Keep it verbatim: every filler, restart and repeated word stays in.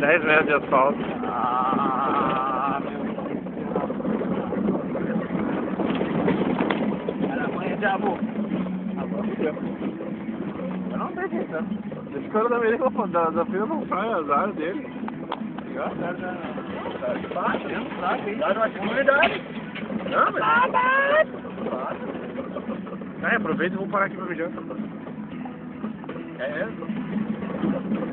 dez metros de asfalto. Ah, meu Deus. Era amanhã de amor. Eu não sei disso, né? Esse cara da América da, da Feira não sai, azar dele. Já, já, já. Tá, tem, tá, tem. Dá uma comunidade. Não, mas... Tá, tá. Vai, aproveita e vou parar aqui pra ver janta. É mesmo?